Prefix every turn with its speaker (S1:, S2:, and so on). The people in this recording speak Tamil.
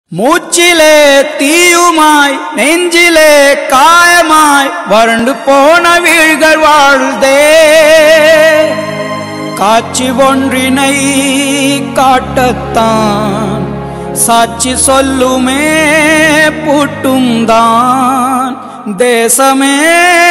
S1: மூச்சிலே தீயுமாய் நெஞ்சிலே காயமாய் வறண்டு போன வீழ்கள் வாழுதே. காட்சி ஒன்றினை காட்டத்தான் சாட்சி சொல்லுமே பூட்டும் தான் தேசமே.